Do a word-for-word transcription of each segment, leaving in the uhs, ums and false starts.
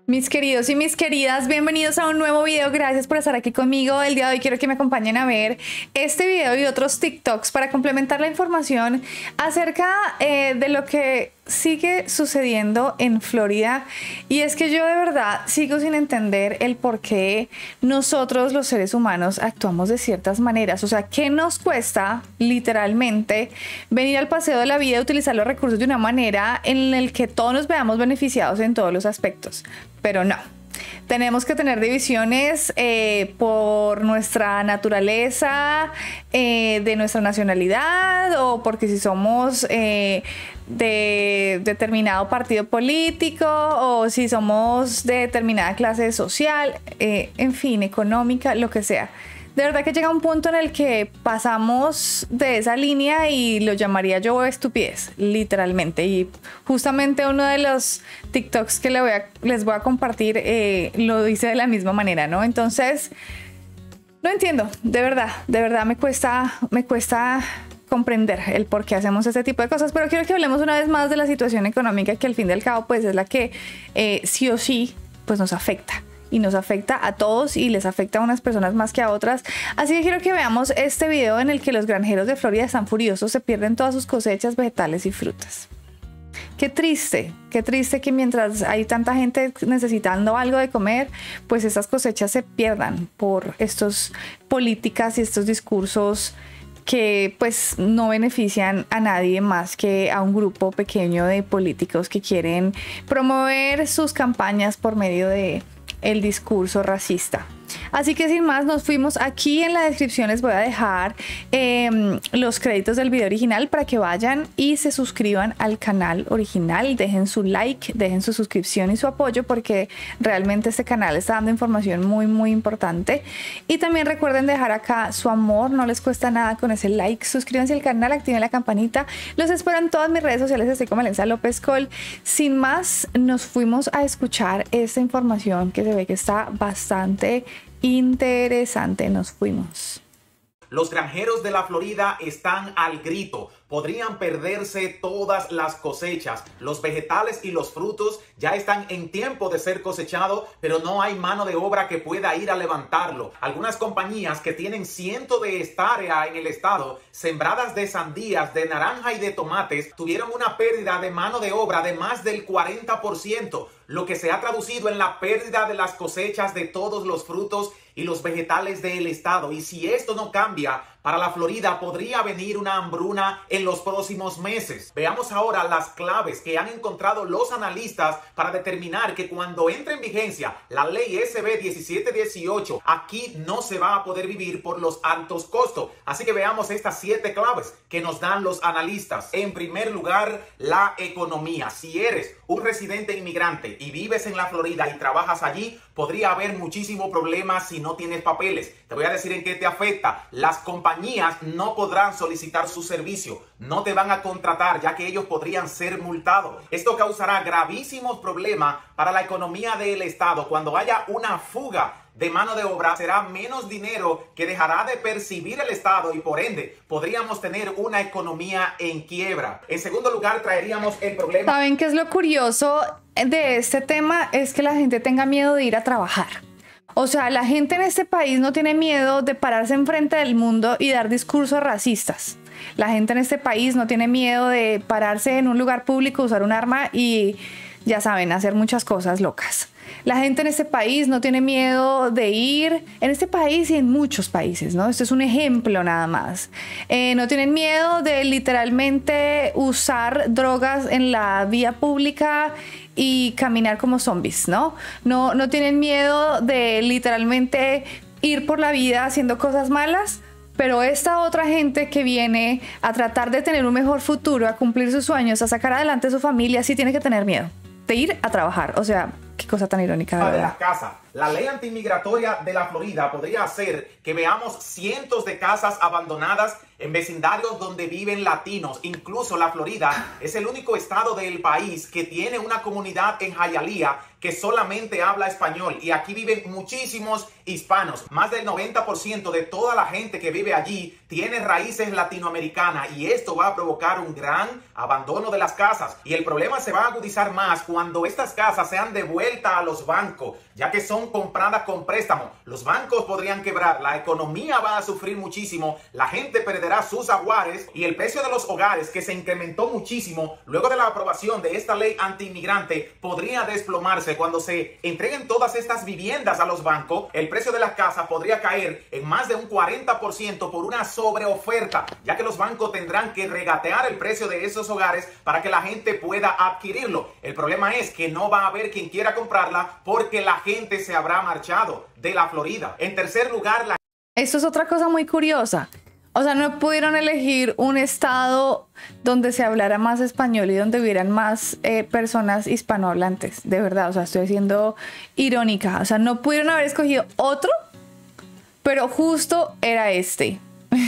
Mis queridos y mis queridas, bienvenidos a un nuevo video. Gracias por estar aquí conmigo. El día de hoy quiero que me acompañen a ver este video y otros TikToks para complementar la información acerca eh, de lo que sigue sucediendo en Florida. Y es que yo de verdad sigo sin entender el por qué nosotros los seres humanos actuamos de ciertas maneras. O sea, ¿qué nos cuesta literalmente venir al paseo de la vida y utilizar los recursos de una manera en la que todos nos veamos beneficiados en todos los aspectos? Pero no, tenemos que tener divisiones eh, por nuestra naturaleza, eh, de nuestra nacionalidad, o porque si somos eh, de determinado partido político, o si somos de determinada clase social, eh, en fin, económica, lo que sea. De verdad que llega un punto en el que pasamos de esa línea y lo llamaría yo estupidez, literalmente. Y justamente uno de los TikToks que les voy a, les voy a compartir eh, lo dice de la misma manera, ¿no? Entonces, no entiendo, de verdad, de verdad me cuesta, me cuesta comprender el por qué hacemos este tipo de cosas, pero quiero que hablemos una vez más de la situación económica, que al fin y al cabo pues es la que eh, sí o sí pues nos afecta. Y nos afecta a todos y les afecta a unas personas más que a otras. Así que quiero que veamos este video en el que los granjeros de Florida están furiosos, se pierden todas sus cosechas, vegetales y frutas. Qué triste, qué triste que mientras hay tanta gente necesitando algo de comer, pues estas cosechas se pierdan por estas políticas y estos discursos que pues no benefician a nadie más que a un grupo pequeño de políticos que quieren promover sus campañas por medio de el discurso racista. Así que sin más, nos fuimos. Aquí en la descripción les voy a dejar eh, los créditos del video original para que vayan y se suscriban al canal original. Dejen su like, dejen su suscripción y su apoyo, porque realmente este canal está dando información muy muy importante. Y también recuerden dejar acá su amor, no les cuesta nada con ese like. Suscríbanse al canal, activen la campanita. Los espero en todas mis redes sociales, estoy como Alenza López Col. Sin más, nos fuimos a escuchar esta información que se ve que está bastante interesante. Nos fuimos. Los granjeros de la Florida están al grito. Podrían perderse todas las cosechas. Los vegetales y los frutos ya están en tiempo de ser cosechados, pero no hay mano de obra que pueda ir a levantarlo. Algunas compañías que tienen cientos de hectáreas en el estado, sembradas de sandías, de naranja y de tomates, tuvieron una pérdida de mano de obra de más del cuarenta por ciento, lo que se ha traducido en la pérdida de las cosechas de todos los frutos y los vegetales del estado. Y si esto no cambia, para la Florida podría venir una hambruna en los próximos meses. Veamos ahora las claves que han encontrado los analistas para determinar que cuando entre en vigencia la ley S B diecisiete dieciocho, aquí no se va a poder vivir por los altos costos. Así que veamos estas siete claves que nos dan los analistas. En primer lugar, la economía. Si eres un residente inmigrante y vives en la Florida y trabajas allí, podría haber muchísimos problemas si no tienes papeles. Te voy a decir en qué te afecta. Las compañías no podrán solicitar su servicio, no te van a contratar, ya que ellos podrían ser multados. Esto causará gravísimos problemas para la economía del estado. Cuando haya una fuga de mano de obra, será menos dinero que dejará de percibir el estado y por ende podríamos tener una economía en quiebra. En segundo lugar, traeríamos el problema. ¿Saben qué es lo curioso de este tema? Es que la gente tenga miedo de ir a trabajar. O sea, la gente en este país no tiene miedo de pararse enfrente del mundo y dar discursos racistas. La gente en este país no tiene miedo de pararse en un lugar público, usar un arma y, ya saben, hacer muchas cosas locas. La gente en este país no tiene miedo de ir, en este país y en muchos países, ¿no? Esto es un ejemplo nada más. Eh, no tienen miedo de literalmente usar drogas en la vía pública y caminar como zombies, ¿no? No, no tienen miedo de literalmente ir por la vida haciendo cosas malas. Pero esta otra gente que viene a tratar de tener un mejor futuro, a cumplir sus sueños, a sacar adelante a su familia, sí tiene que tener miedo de ir a trabajar. O sea, qué cosa tan irónica, de de verdad. las casas. La ley antimigratoria de la Florida podría hacer que veamos cientos de casas abandonadas en vecindarios donde viven latinos. Incluso la Florida es el único estado del país que tiene una comunidad en Hialeah que solamente habla español, y aquí viven muchísimos hispanos. Más del noventa por ciento de toda la gente que vive allí tiene raíces latinoamericanas, y esto va a provocar un gran abandono de las casas, y el problema se va a agudizar más cuando estas casas sean devueltas a los bancos, ya que son compradas con préstamo. Los bancos podrían quebrar, la economía va a sufrir muchísimo, la gente perderá sus aguares, y el precio de los hogares, que se incrementó muchísimo luego de la aprobación de esta ley anti-inmigrante, podría desplomarse. Cuando se entreguen todas estas viviendas a los bancos, el precio de las casas podría caer en más de un cuarenta por ciento por una sobreoferta, ya que los bancos tendrán que regatear el precio de esos hogares para que la gente pueda adquirirlo. El problema es que no va a haber quien quiera comprarla porque la gente se habrá marchado de la Florida. En tercer lugar, la... Esto es otra cosa muy curiosa. O sea, no pudieron elegir un estado donde se hablara más español y donde hubieran más eh, personas hispanohablantes. De verdad, o sea, estoy siendo irónica. O sea, no pudieron haber escogido otro, pero justo era este.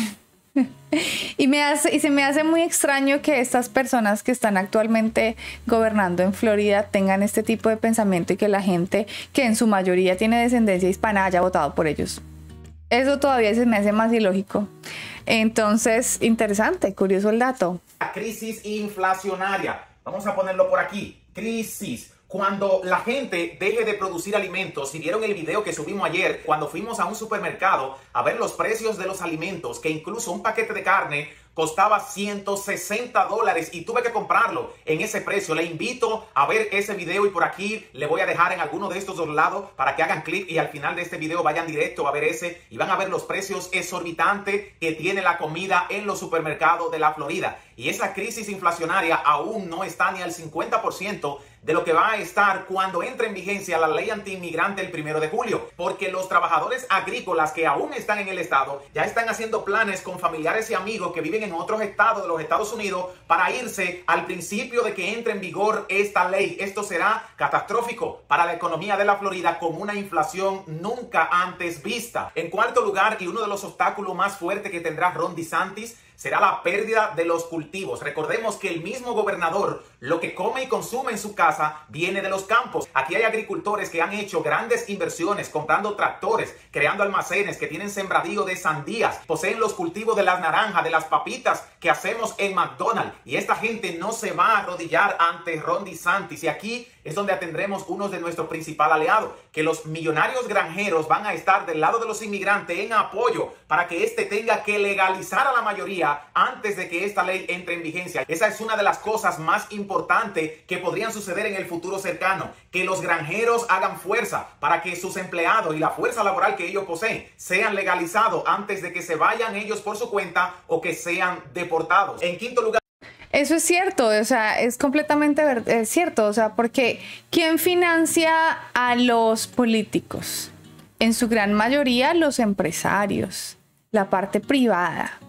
y, me hace, y se me hace muy extraño que estas personas que están actualmente gobernando en Florida tengan este tipo de pensamiento y que la gente que en su mayoría tiene descendencia hispana haya votado por ellos. Eso todavía se me hace más ilógico. Entonces, interesante, curioso el dato. La crisis inflacionaria. Vamos a ponerlo por aquí. Crisis. Cuando la gente deje de producir alimentos. Si vieron el video que subimos ayer, cuando fuimos a un supermercado a ver los precios de los alimentos, que incluso un paquete de carne costaba ciento sesenta dólares y tuve que comprarlo en ese precio. Le invito a ver ese video, y por aquí le voy a dejar en alguno de estos dos lados para que hagan clic y al final de este video vayan directo a ver ese y van a ver los precios exorbitantes que tiene la comida en los supermercados de la Florida. Y esa crisis inflacionaria aún no está ni al cincuenta por ciento de lo que va a estar cuando entre en vigencia la ley anti-inmigrante el primero de julio, porque los trabajadores agrícolas que aún están en el estado ya están haciendo planes con familiares y amigos que viven en otros estados de los Estados Unidos para irse al principio de que entre en vigor esta ley. Esto será catastrófico para la economía de la Florida, con una inflación nunca antes vista. En cuarto lugar, y uno de los obstáculos más fuertes que tendrá Ron DeSantis, será la pérdida de los cultivos. Recordemos que el mismo gobernador, lo que come y consume en su casa viene de los campos. Aquí hay agricultores que han hecho grandes inversiones comprando tractores, creando almacenes, que tienen sembradío de sandías, poseen los cultivos de las naranjas, de las papitas que hacemos en McDonald's. Y esta gente no se va a arrodillar ante Ron DeSantis. Y aquí es donde atendremos uno de nuestros principales aliados, que los millonarios granjeros van a estar del lado de los inmigrantes en apoyo para que éste tenga que legalizar a la mayoría antes de que esta ley entre en vigencia. Esa es una de las cosas más importantes que podrían suceder en el futuro cercano, que los granjeros hagan fuerza para que sus empleados y la fuerza laboral que ellos poseen sean legalizados antes de que se vayan ellos por su cuenta o que sean deportados. En quinto lugar, eso es cierto, o sea, es completamente es cierto, o sea, porque ¿quién financia a los políticos? En su gran mayoría los empresarios, la parte privada.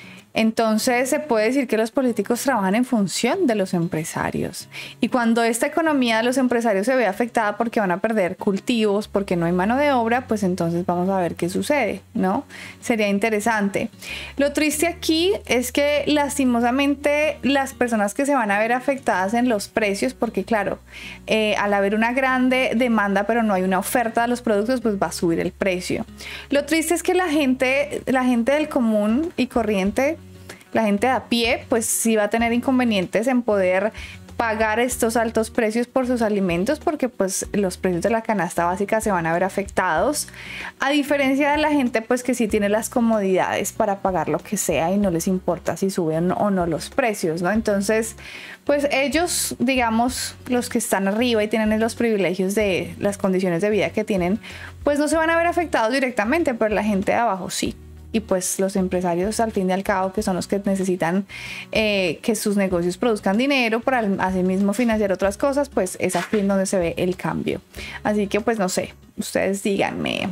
Entonces se puede decir que los políticos trabajan en función de los empresarios. Y cuando esta economía de los empresarios se ve afectada porque van a perder cultivos, porque no hay mano de obra, pues entonces vamos a ver qué sucede, ¿no? Sería interesante. Lo triste aquí es que lastimosamente las personas que se van a ver afectadas en los precios, porque claro, eh, al haber una grande demanda pero no hay una oferta de los productos, pues va a subir el precio. Lo triste es que la gente, la gente del común y corriente, la gente de a pie, pues sí va a tener inconvenientes en poder pagar estos altos precios por sus alimentos, porque pues los precios de la canasta básica se van a ver afectados, a diferencia de la gente pues que sí tiene las comodidades para pagar lo que sea y no les importa si suben o no los precios, ¿no? Entonces pues ellos, digamos, los que están arriba y tienen los privilegios de las condiciones de vida que tienen, pues no se van a ver afectados directamente, pero la gente de abajo sí. Y pues los empresarios, al fin y al cabo, que son los que necesitan eh, que sus negocios produzcan dinero para así mismo financiar otras cosas, pues es aquí donde se ve el cambio. Así que pues no sé, ustedes díganme.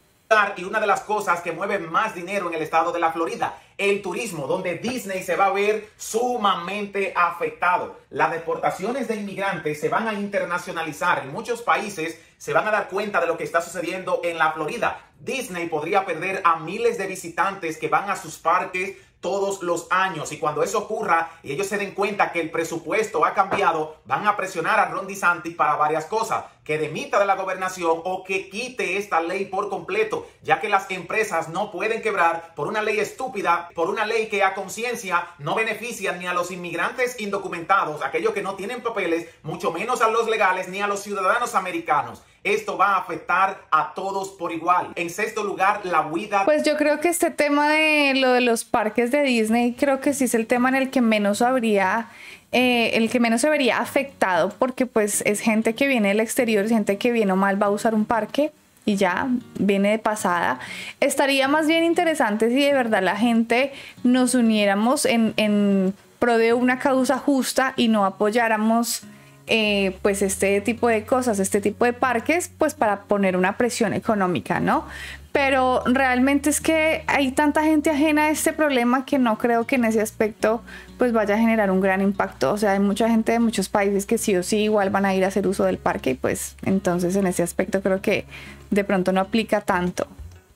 Y una de las cosas que mueve más dinero en el estado de la Florida, el turismo, donde Disney se va a ver sumamente afectado. Las deportaciones de inmigrantes se van a internacionalizar. En muchos países se van a dar cuenta de lo que está sucediendo en la Florida. Disney podría perder a miles de visitantes que van a sus parques todos los años, y cuando eso ocurra y ellos se den cuenta que el presupuesto ha cambiado, van a presionar a Ron DeSantis para varias cosas: que demita de la gobernación o que quite esta ley por completo, ya que las empresas no pueden quebrar por una ley estúpida, por una ley que a conciencia no beneficia ni a los inmigrantes indocumentados, aquellos que no tienen papeles, mucho menos a los legales ni a los ciudadanos americanos. Esto va a afectar a todos por igual. En sexto lugar, la huida. Pues yo creo que este tema de lo de los parques de Disney, creo que sí es el tema en el que menos habría, eh, el que menos se vería afectado, porque pues es gente que viene del exterior, gente que bien o mal va a usar un parque y ya viene de pasada. Estaría más bien interesante si de verdad la gente nos uniéramos en, en pro de una causa justa y no apoyáramos Eh, pues este tipo de cosas, este tipo de parques, pues para poner una presión económica, ¿no? Pero realmente es que hay tanta gente ajena a este problema que no creo que en ese aspecto pues vaya a generar un gran impacto. O sea, hay mucha gente de muchos países que sí o sí igual van a ir a hacer uso del parque, y pues entonces en ese aspecto creo que de pronto no aplica tanto.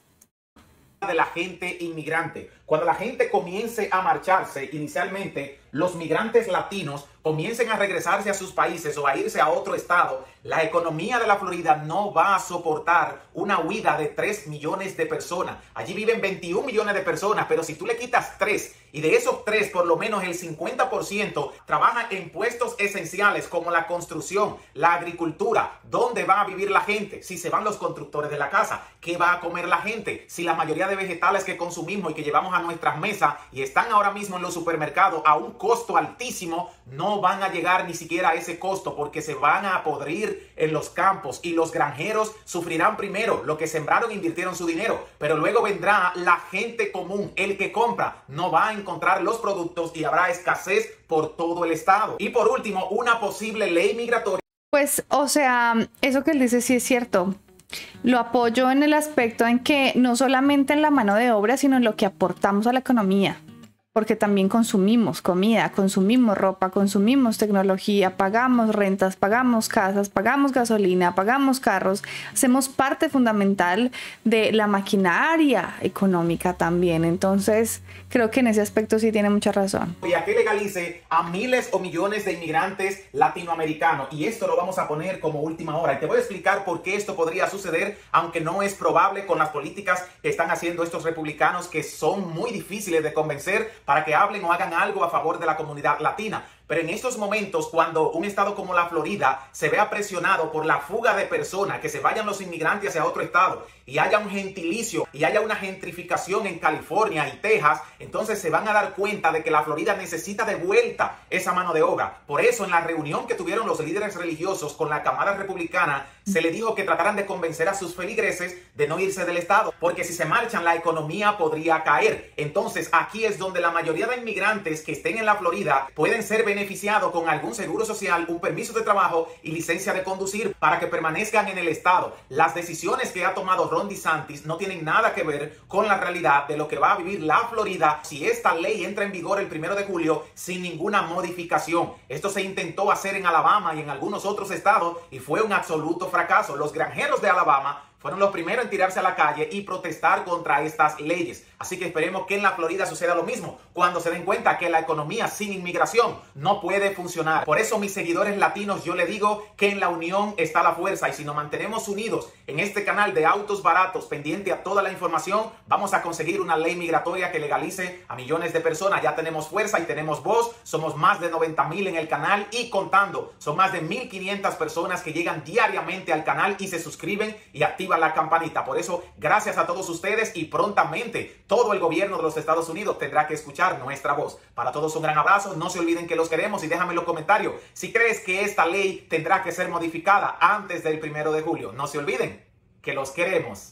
De la gente inmigrante. Cuando la gente comience a marcharse, inicialmente los migrantes latinos comiencen a regresarse a sus países o a irse a otro estado, la economía de la Florida no va a soportar una huida de tres millones de personas. Allí viven veintiún millones de personas, pero si tú le quitas tres, y de esos tres por lo menos el cincuenta por ciento trabaja en puestos esenciales como la construcción, la agricultura, ¿dónde va a vivir la gente? Si se van los constructores de la casa, ¿qué va a comer la gente? Si la mayoría de vegetales que consumimos y que llevamos a nuestras mesas y están ahora mismo en los supermercados a un costo altísimo, no van a llegar ni siquiera a ese costo, porque se van a podrir en los campos y los granjeros sufrirán primero. Lo que sembraron, invirtieron su dinero, pero luego vendrá la gente común, el que compra no va a encontrar los productos y habrá escasez por todo el estado. Y por último, una posible ley migratoria. Pues, o sea, eso que él dice sí es cierto. Lo apoyo en el aspecto en que no solamente en la mano de obra, sino en lo que aportamos a la economía. Porque también consumimos comida, consumimos ropa, consumimos tecnología, pagamos rentas, pagamos casas, pagamos gasolina, pagamos carros. Hacemos parte fundamental de la maquinaria económica también. Entonces, creo que en ese aspecto sí tiene mucha razón. Y a que legalice a miles o millones de inmigrantes latinoamericanos. Y esto lo vamos a poner como última hora. Y te voy a explicar por qué esto podría suceder, aunque no es probable con las políticas que están haciendo estos republicanos, que son muy difíciles de convencer para que hablen o hagan algo a favor de la comunidad latina. Pero en estos momentos, cuando un estado como la Florida se vea presionado por la fuga de personas, que se vayan los inmigrantes hacia otro estado y haya un gentilicio y haya una gentrificación en California y Texas, entonces se van a dar cuenta de que la Florida necesita de vuelta esa mano de obra. Por eso, en la reunión que tuvieron los líderes religiosos con la Cámara Republicana, se le dijo que trataran de convencer a sus feligreses de no irse del estado, porque si se marchan, la economía podría caer. Entonces, aquí es donde la mayoría de inmigrantes que estén en la Florida pueden ser beneficiados beneficiado con algún seguro social, un permiso de trabajo y licencia de conducir para que permanezcan en el estado. Las decisiones que ha tomado Ron DeSantis no tienen nada que ver con la realidad de lo que va a vivir la Florida si esta ley entra en vigor el primero de julio sin ninguna modificación. Esto se intentó hacer en Alabama y en algunos otros estados y fue un absoluto fracaso. Los granjeros de Alabama fueron los primeros en tirarse a la calle y protestar contra estas leyes. Así que esperemos que en la Florida suceda lo mismo, cuando se den cuenta que la economía sin inmigración no puede funcionar. Por eso, mis seguidores latinos, yo les digo que en la unión está la fuerza, y si nos mantenemos unidos en este canal de Autos Baratos, pendiente a toda la información, vamos a conseguir una ley migratoria que legalice a millones de personas. Ya tenemos fuerza y tenemos voz, somos más de noventa mil en el canal y contando. Son más de mil quinientas personas que llegan diariamente al canal y se suscriben y activan la campanita. Por eso, gracias a todos ustedes, y prontamente todo el gobierno de los Estados Unidos tendrá que escuchar nuestra voz. Para todos un gran abrazo, no se olviden que los queremos y déjame en los comentarios si crees que esta ley tendrá que ser modificada antes del primero de julio. No se olviden que los queremos.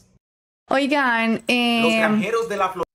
Oigan, eh... los granjeros de la Florida.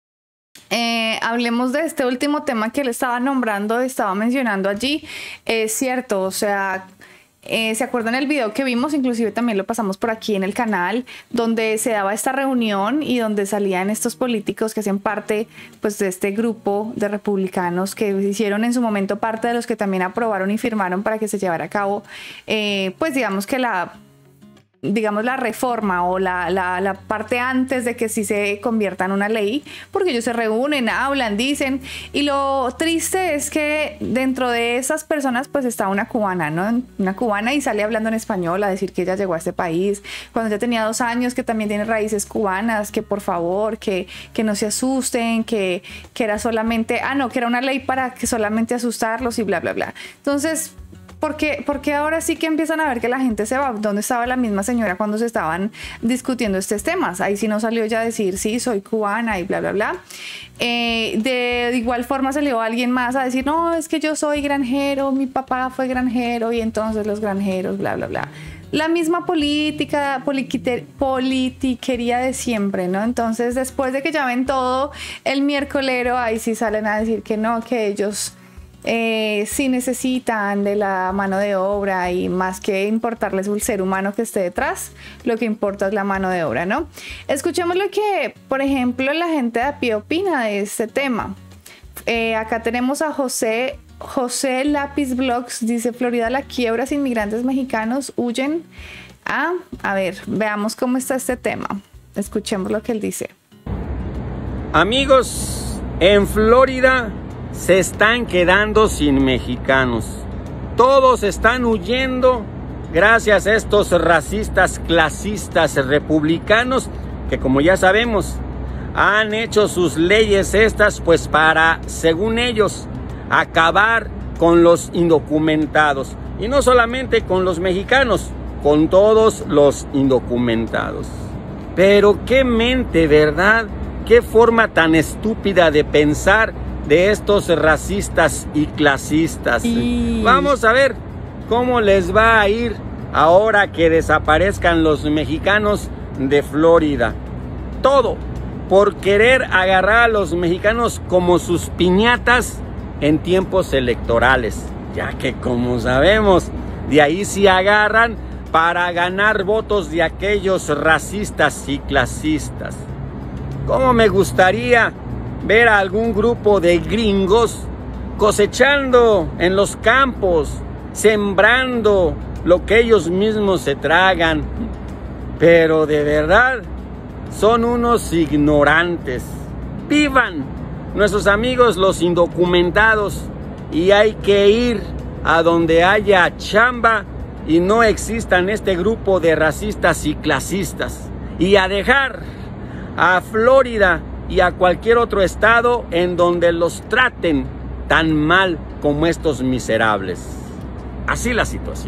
Eh, hablemos de este último tema que él estaba nombrando, estaba mencionando allí. Es cierto, o sea, Eh, ¿se acuerdan el video que vimos? Inclusive también lo pasamos por aquí en el canal, donde se daba esta reunión y donde salían estos políticos que hacían parte pues de este grupo de republicanos que hicieron en su momento parte de los que también aprobaron y firmaron para que se llevara a cabo eh, pues digamos que la digamos, la reforma o la, la, la parte antes de que sí se convierta en una ley, porque ellos se reúnen, hablan, dicen, y lo triste es que dentro de esas personas pues está una cubana, ¿no? Una cubana y sale hablando en español a decir que ella llegó a este país cuando ya tenía dos años, que también tiene raíces cubanas, que por favor, que, que no se asusten, que, que era solamente, ah no, que era una ley para que solamente asustarlos y bla, bla, bla. Entonces, Porque, porque ahora sí que empiezan a ver que la gente se va. ¿Dónde estaba la misma señora cuando se estaban discutiendo estos temas? Ahí sí no salió ya a decir, sí, soy cubana y bla, bla, bla. Eh, de, de igual forma salió alguien más a decir, no, es que yo soy granjero, mi papá fue granjero y entonces los granjeros, bla, bla, bla. La misma política, politiquería de siempre, ¿no? Entonces, después de que ya ven todo el miércolero, ahí sí salen a decir que no, que ellos... Eh, sí necesitan de la mano de obra y más que importarles el ser humano que esté detrás, lo que importa es la mano de obra, ¿no? Escuchemos lo que, por ejemplo, la gente de a pie opina de este tema. Eh, acá tenemos a José, José Lápiz Blogs, dice Florida la quiebra, inmigrantes mexicanos huyen. Ah, a ver, veamos cómo está este tema. Escuchemos lo que él dice. Amigos, en Florida se están quedando sin mexicanos. Todos están huyendo gracias a estos racistas, clasistas, republicanos que, como ya sabemos, han hecho sus leyes estas pues para, según ellos, acabar con los indocumentados. Y no solamente con los mexicanos, con todos los indocumentados. Pero qué mente, ¿verdad? Qué forma tan estúpida de pensar de estos racistas y clasistas. Y... vamos a ver cómo les va a ir ahora que desaparezcan los mexicanos de Florida. Todo por querer agarrar a los mexicanos como sus piñatas en tiempos electorales, ya que, como sabemos, de ahí se agarran para ganar votos de aquellos racistas y clasistas. ¿Cómo me gustaría ver a algún grupo de gringos cosechando en los campos, sembrando lo que ellos mismos se tragan? Pero de verdad son unos ignorantes. Vivan nuestros amigos los indocumentados y hay que ir a donde haya chamba y no existan este grupo de racistas y clasistas, y a dejar a Florida y a cualquier otro estado en donde los traten tan mal como estos miserables. Así la situación.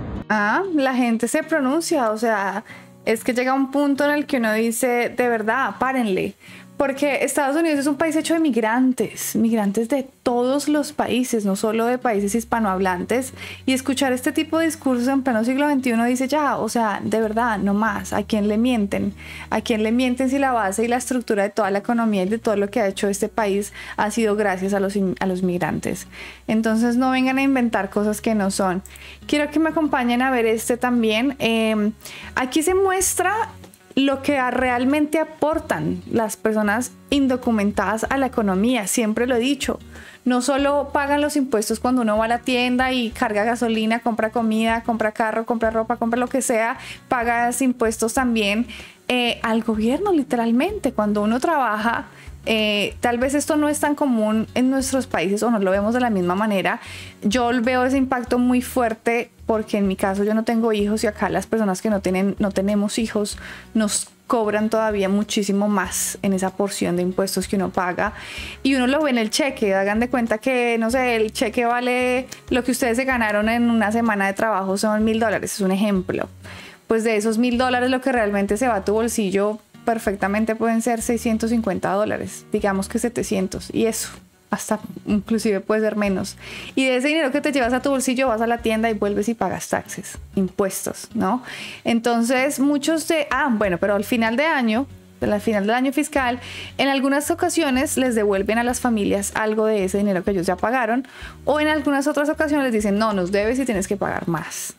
Ah, la gente se pronuncia, o sea, es que llega un punto en el que uno dice, de verdad, párenle. Porque Estados Unidos es un país hecho de migrantes, migrantes de todos los países, no solo de países hispanohablantes. Y escuchar este tipo de discursos en pleno siglo veintiuno dice ya, o sea, de verdad, no más. ¿A quién le mienten? ¿A quién le mienten si la base y la estructura de toda la economía y de todo lo que ha hecho este país ha sido gracias a los, a los migrantes? Entonces no vengan a inventar cosas que no son. Quiero que me acompañen a ver este también. Eh, aquí se muestra lo que realmente aportan las personas indocumentadas a la economía. Siempre lo he dicho, no solo pagan los impuestos cuando uno va a la tienda y carga gasolina, compra comida, compra carro, compra ropa, compra lo que sea, pagas impuestos también eh, al gobierno, literalmente. Cuando uno trabaja, eh, tal vez esto no es tan común en nuestros países o no lo vemos de la misma manera. Yo veo ese impacto muy fuerte porque en mi caso yo no tengo hijos y acá las personas que no tienen, no tenemos hijos nos cobran todavía muchísimo más en esa porción de impuestos que uno paga y uno lo ve en el cheque. Hagan de cuenta que, no sé, el cheque vale lo que ustedes se ganaron en una semana de trabajo, son mil dólares, es un ejemplo. Pues de esos mil dólares lo que realmente se va a tu bolsillo perfectamente pueden ser seiscientos cincuenta dólares, digamos que setecientos, y eso hasta inclusive puede ser menos. Y de ese dinero que te llevas a tu bolsillo vas a la tienda y vuelves y pagas taxes, impuestos, ¿no? Entonces muchos de, ah, bueno, pero al final de año, al final del año fiscal, en algunas ocasiones les devuelven a las familias algo de ese dinero que ellos ya pagaron, o en algunas otras ocasiones les dicen, no, nos debes y tienes que pagar más.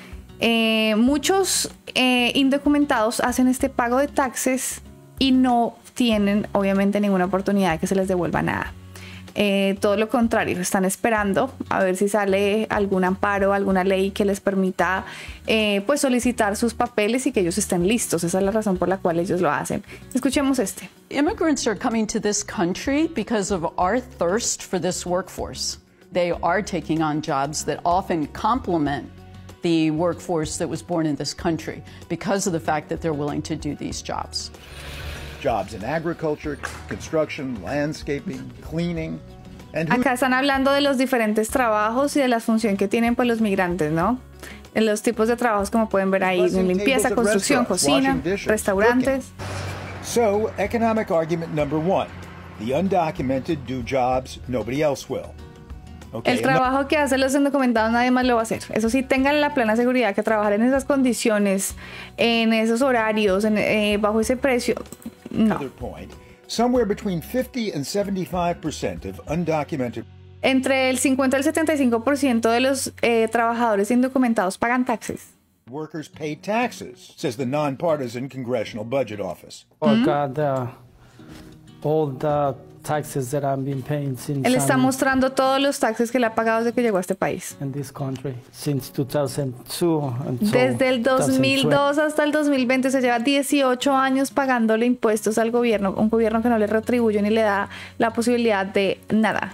Eh, muchos eh, indocumentados hacen este pago de taxes y no tienen obviamente ninguna oportunidad de que se les devuelva nada. Eh, todo lo contrario, están esperando a ver si sale algún amparo, alguna ley que les permita eh, pues solicitar sus papeles y que ellos estén listos. Esa es la razón por la cual ellos lo hacen. Escuchemos este. Immigrants are coming to this country because of our thirst for this workforce. They are taking on jobs that often complement the workforce that was born in this country because of the fact that they're willing to do these jobs. Jobs in agriculture, construction, landscaping, cleaning. And Acá están hablando de los diferentes trabajos y de la función que tienen pues los migrantes, ¿no? En los tipos de trabajos como pueden ver ahí, limpieza, construcción, cocina, restaurantes. So, economic argument number one. The undocumented do jobs nobody else will. Okay, el trabajo que hacen los indocumentados nadie más lo va a hacer. Eso sí, tengan la plena seguridad que trabajar en esas condiciones, en esos horarios, en, eh, bajo ese precio, no. Point, somewhere between fifty and seventy-five percent of undocumented. Entre el cincuenta y el setenta y cinco por ciento de los eh, trabajadores indocumentados pagan taxes. Workers pay taxes, says the nonpartisan Congressional Budget Office. Mm-hmm. Look at all the taxes that I've been paying since Él está mostrando todos los taxes que le ha pagado desde que llegó a este país. In this country, since two thousand two until Desde el dos mil dos hasta el dos mil veinte se lleva dieciocho años pagándole impuestos al gobierno, un gobierno que no le retribuye ni le da la posibilidad de nada.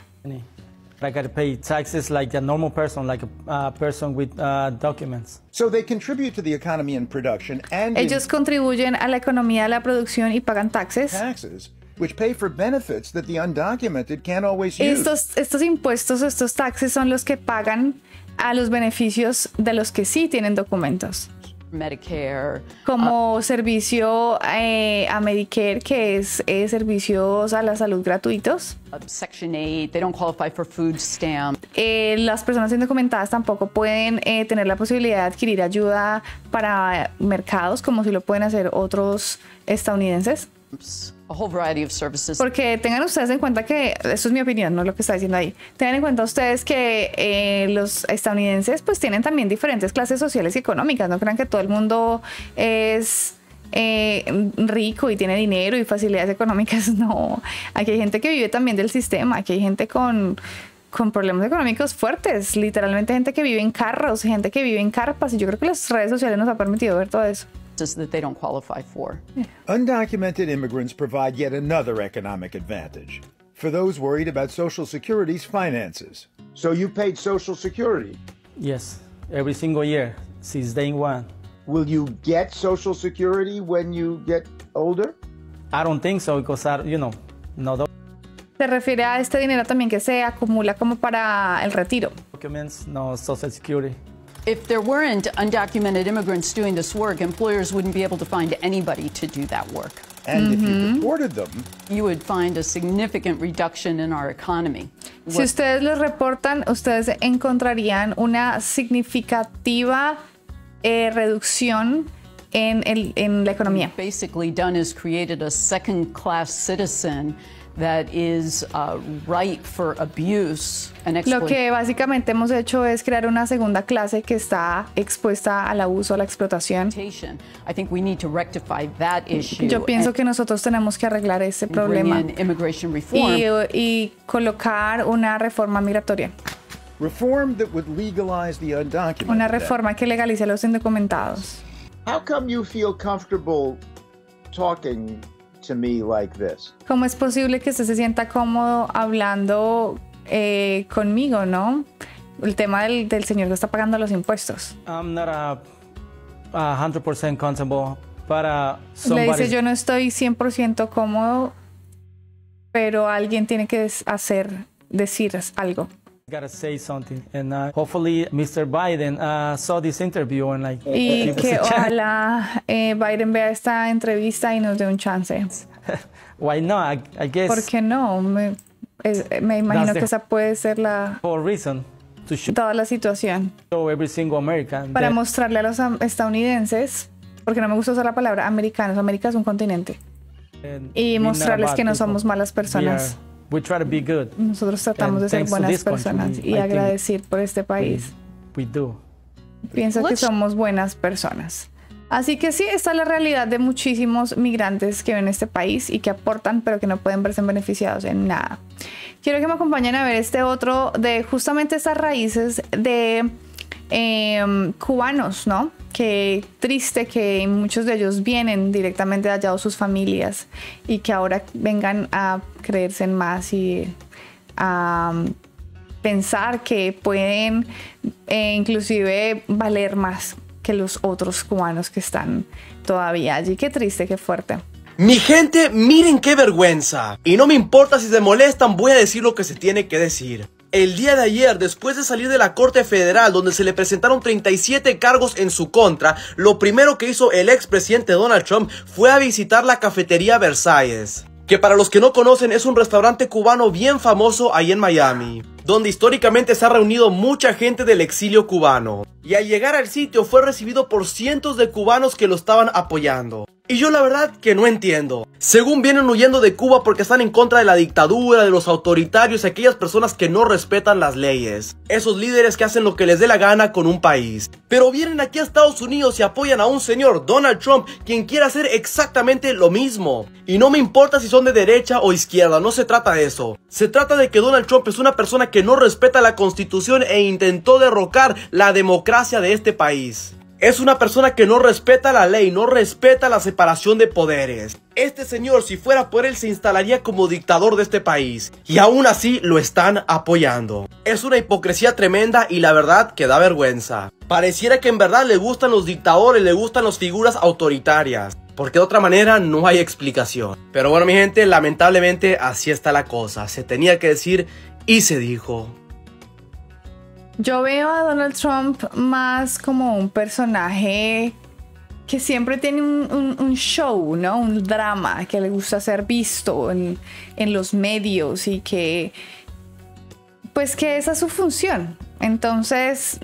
I gotta pay taxes like a normal person, like a uh, person with uh, documents. So they contribute to the economy and production and ellos contribuyen a la economía, a la producción y pagan taxes. Taxes. Which pay for benefits that the undocumented can't always use. Estos, estos impuestos, estos taxes son los que pagan a los beneficios de los que sí tienen documentos. Medicare. Como uh, servicio eh, a Medicare, que es eh, servicios a la salud gratuitos. Section eight, they don't qualify for food stamp. Eh, las personas indocumentadas tampoco pueden eh, tener la posibilidad de adquirir ayuda para mercados, como si lo pueden hacer otros estadounidenses. A whole variety of services. Porque tengan ustedes en cuenta que, eso es mi opinión, no lo que está diciendo ahí, tengan en cuenta ustedes que eh, los estadounidenses pues tienen también diferentes clases sociales y económicas, no crean que todo el mundo es eh, rico y tiene dinero y facilidades económicas, no, aquí hay gente que vive también del sistema, aquí hay gente con, con problemas económicos fuertes, literalmente gente que vive en carros, gente que vive en carpas, y yo creo que las redes sociales nos han permitido ver todo eso. That they don't qualify for. Yeah. Undocumented immigrants provide yet another economic advantage for those worried about Social Security's finances. So you paid Social Security? Yes, every single year since day one. Will you get Social Security when you get older? I don't think so because I, you know, no. Se refiere a este dinero también que se acumula como para el retiro. Documents, no Social Security. If there weren't undocumented immigrants doing this work, employers wouldn't be able to find anybody to do that work. And mm-hmm. if you deported them, you would find a significant reduction in our economy. Si ustedes los reportan, ustedes encontrarían una significativa eh, reducción en, el, en la economía. What we've basically done is created a second-class citizen that is uh, ripe for abuse and exploitation. Lo que básicamente hemos hecho es crear una segunda clase que está expuesta al abuso, a la explotación. I think we need to rectify that issue. Yo pienso que nosotros tenemos que arreglar ese problema immigration reform. Y, y colocar una reforma migratoria. Reform that would legalize the undocumented. Una reforma que legalice a los indocumentados. How come you feel comfortable talking to me like this? ¿Cómo es posible que usted se sienta cómodo hablando eh, conmigo, no? El tema del, del señor que está pagando los impuestos. I'm not a, a one hundred percent comfortable para Le dice, yo no estoy cien por ciento cómodo, pero alguien tiene que hacer, decir algo. Gotta say something, and uh, hopefully mister Biden uh, saw this interview and like. Y que ojalá eh, Biden vea esta entrevista y nos dé un chance. Why not? I, I guess. ¿Por qué no? Me, eh, me imagino que esa puede ser la. For reason to show toda la situación. Show every single American. Para that, mostrarle a los estadounidenses, porque no me gusta usar la palabra americanos. América es un continente. Y mostrarles que no somos malas personas. We try to be good. Nosotros tratamos de ser buenas personas country, y I agradecer por este país. We, we do. Pienso que somos buenas personas. Así que sí, esta es la realidad de muchísimos migrantes que ven en este país y que aportan, pero que no pueden verse beneficiados en nada. Quiero que me acompañen a ver este otro de justamente estas raíces de eh, cubanos, ¿no? Qué triste que muchos de ellos vienen directamente de allá o sus familias y que ahora vengan a creerse en más y a pensar que pueden eh, inclusive valer más que los otros cubanos que están todavía allí. Qué triste, qué fuerte. Mi gente, miren qué vergüenza. Y no me importa si se molestan, voy a decir lo que se tiene que decir. El día de ayer, después de salir de la Corte Federal, donde se le presentaron treinta y siete cargos en su contra, lo primero que hizo el expresidente Donald Trump fue a visitar la cafetería Versalles, que para los que no conocen es un restaurante cubano bien famoso ahí en Miami, donde históricamente se ha reunido mucha gente del exilio cubano. Y al llegar al sitio fue recibido por cientos de cubanos que lo estaban apoyando. Y yo la verdad que no entiendo. Según vienen huyendo de Cuba porque están en contra de la dictadura, de los autoritarios y aquellas personas que no respetan las leyes. Esos líderes que hacen lo que les dé la gana con un país. Pero vienen aquí a Estados Unidos y apoyan a un señor, Donald Trump, quien quiere hacer exactamente lo mismo. Y no me importa si son de derecha o izquierda, no se trata de eso. Se trata de que Donald Trump es una persona que no respeta la Constitución e intentó derrocar la democracia de este país. Es una persona que no respeta la ley, no respeta la separación de poderes. Este señor, si fuera por él, se instalaría como dictador de este país. Y aún así lo están apoyando. Es una hipocresía tremenda y la verdad que da vergüenza. Pareciera que en verdad le gustan los dictadores, le gustan las figuras autoritarias. Porque de otra manera no hay explicación. Pero bueno, mi gente, lamentablemente así está la cosa. Se tenía que decir y se dijo. Yo veo a Donald Trump más como un personaje que siempre tiene un, un, un show, ¿no? Un drama que le gusta ser visto en, en los medios y que, pues que esa es su función. Entonces,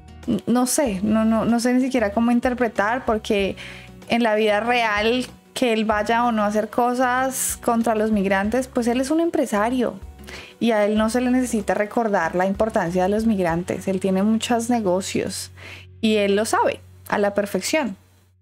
no sé, no, no, no sé ni siquiera cómo interpretar porque en la vida real que él vaya o no a hacer cosas contra los migrantes, pues él es un empresario. Y a él no se le necesita recordar la importancia de los migrantes. Él tiene muchos negocios y él lo sabe a la perfección.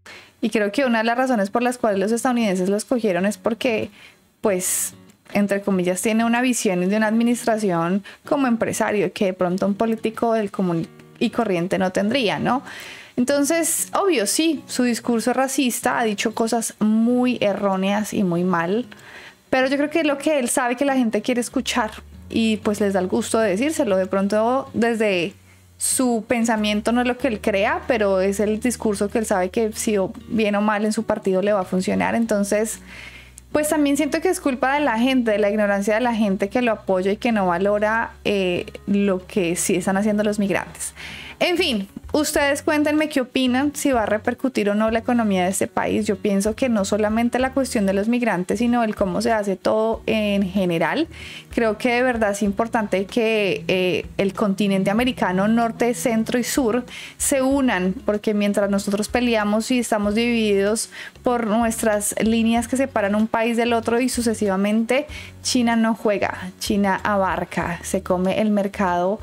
Y creo que una de las razones por las cuales los estadounidenses lo escogieron es porque, pues, entre comillas, tiene una visión de una administración como empresario que de pronto un político del común y corriente no tendría, ¿no? Entonces, obvio, sí, su discurso racista ha dicho cosas muy erróneas y muy mal. Pero yo creo que es lo que él sabe que la gente quiere escuchar y pues les da el gusto de decírselo. De pronto desde su pensamiento no es lo que él crea, pero es el discurso que él sabe que si bien o mal en su partido le va a funcionar. Entonces, pues también siento que es culpa de la gente, de la ignorancia de la gente que lo apoya y que no valora eh, lo que sí están haciendo los migrantes. En fin, ustedes cuéntenme qué opinan, si va a repercutir o no la economía de este país. Yo pienso que no solamente la cuestión de los migrantes, sino el cómo se hace todo en general. Creo que de verdad es importante que eh, el continente americano, norte, centro y sur, se unan, porque mientras nosotros peleamos y estamos divididos por nuestras líneas que separan un país del otro y sucesivamente, China no juega, China abarca, se come el mercado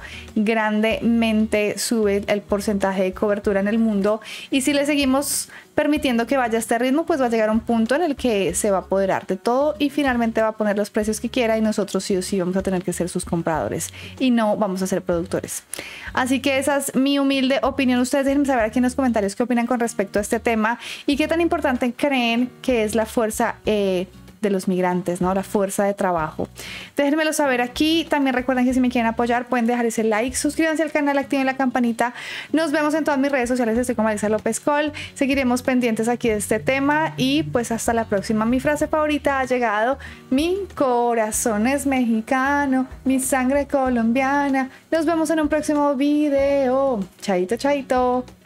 grandemente, sube el porcentaje de cobertura en el mundo y si le seguimos permitiendo que vaya a este ritmo, pues va a llegar a un punto en el que se va a apoderar de todo y finalmente va a poner los precios que quiera y nosotros sí o sí vamos a tener que ser sus compradores y no vamos a ser productores. Así que esa es mi humilde opinión. Ustedes déjenme saber aquí en los comentarios qué opinan con respecto a este tema y qué tan importante creen que es la fuerza eh, de los migrantes, ¿no? La fuerza de trabajo. Déjenmelo saber aquí. También recuerden que si me quieren apoyar pueden dejar ese like, suscríbanse al canal, activen la campanita. Nos vemos en todas mis redes sociales. Estoy como Alexa López Col. Seguiremos pendientes aquí de este tema y pues hasta la próxima. Mi frase favorita ha llegado: mi corazón es mexicano, mi sangre colombiana. Nos vemos en un próximo video. Chaito, chaito.